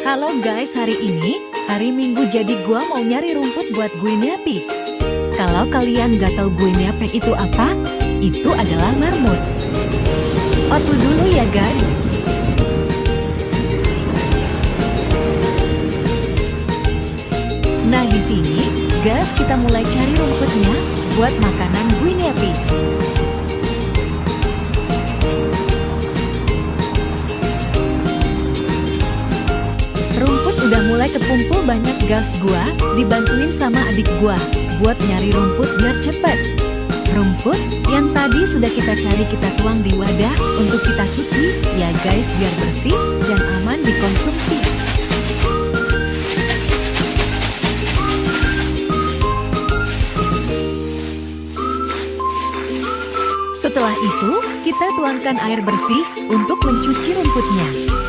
Halo guys, hari ini hari Minggu, jadi gua mau nyari rumput buat guinea pig. Kalau kalian gak tahu guinea pig itu apa, itu adalah marmut. Otu dulu ya guys. Nah di sini, guys, kita mulai cari rumputnya buat makanan guinea pig. Rumput udah mulai kekumpul banyak guys, gua dibantuin sama adik gua buat nyari rumput biar cepet. Rumput yang tadi sudah kita cari kita tuang di wadah untuk kita cuci ya guys, biar bersih dan aman dikonsumsi. Setelah itu, kita tuangkan air bersih untuk mencuci rumputnya.